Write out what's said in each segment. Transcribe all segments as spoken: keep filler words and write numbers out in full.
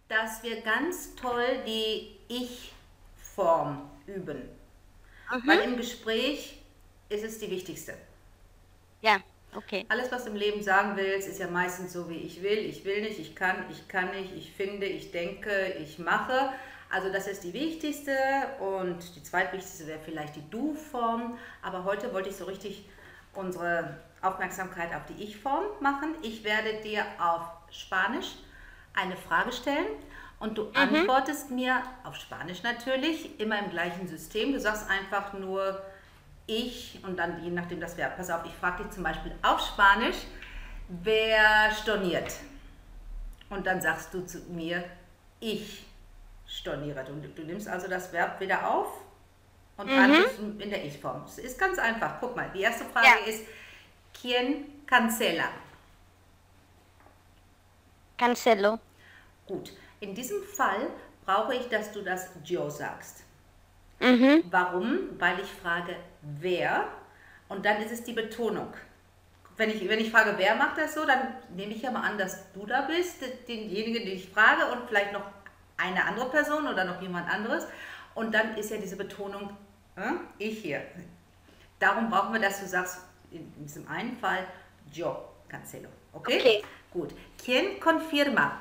dass wir ganz toll die Ich-Form üben. Weil Mhm. im Gespräch ist es die wichtigste. Ja, okay. Alles, was du im Leben sagen willst, ist ja meistens so, wie ich will, ich will nicht, ich kann, ich kann nicht, ich finde, ich denke, ich mache. Also das ist die wichtigste und die zweitwichtigste wäre vielleicht die Du-Form. Aber heute wollte ich so richtig unsere Aufmerksamkeit auf die Ich-Form machen. Ich werde dir auf Spanisch eine Frage stellen und du Mhm. antwortest mir auf Spanisch natürlich, immer im gleichen System. Du sagst einfach nur ich und dann je nachdem das Verb. Pass auf, ich frage dich zum Beispiel auf Spanisch, wer storniert? Und dann sagst du zu mir, ich storniere. Du, du nimmst also das Verb wieder auf und Mhm. antwortest in der Ich-Form. Es ist ganz einfach. Guck mal, die erste Frage Ja, ist, ¿Quién cancela? Cancelo. Gut, in diesem Fall brauche ich, dass du das yo sagst. Mhm. Warum? Weil ich frage, wer und dann ist es die Betonung. Wenn ich, wenn ich frage, wer macht das so, dann nehme ich ja mal an, dass du da bist, denjenigen, den ich frage und vielleicht noch eine andere Person oder noch jemand anderes. Und dann ist ja diese Betonung, äh, ich hier. Darum brauchen wir, dass du sagst, in diesem einen Fall, yo cancelo. Okay? Okay. Gut. ¿Quién confirma?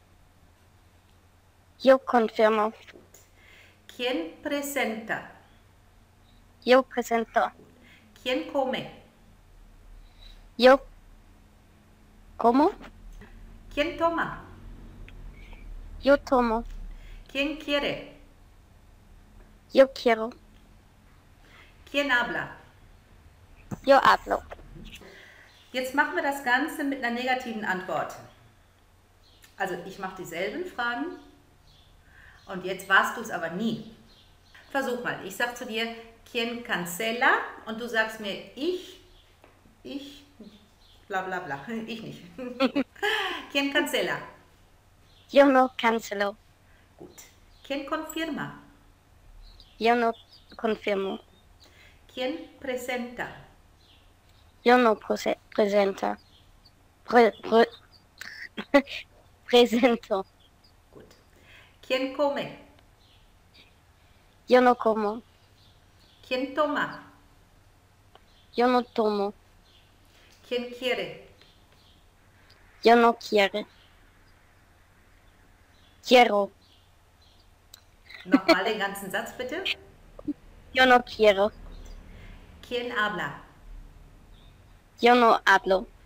Yo confirmo. ¿Quién presenta? Yo presento. ¿Quién come? Yo como. ¿Quién toma? Yo tomo. ¿Quién quiere? Yo quiero. ¿Quién habla? Yo hablo. Jetzt machen wir das Ganze mit einer negativen Antwort. Also ich mache dieselben Fragen und jetzt warst du es aber nie. Versuch mal, ich sag zu dir, ¿Quién cancela? Und du sagst mir, ich, ich, bla bla bla, ich nicht. ¿Quién cancela? Yo no cancelo. Gut. ¿Quién confirma? Yo no confirmo. ¿Quién presenta? Yo no prese- presenta. Pre- pre- presento. Gut. ¿Quién come? Yo no como. ¿Quién toma? Yo no tomo. ¿Quién quiere? Yo no quiero. Quiero. Nochmal den ganzen Satz bitte. Yo no quiero. ¿Quién habla? Yo no hablo.